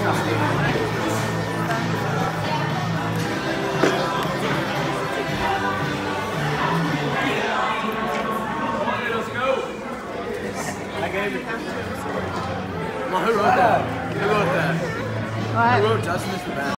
I gave it. Well, who wrote that? Who wrote that? What? Who wrote Justin is the best?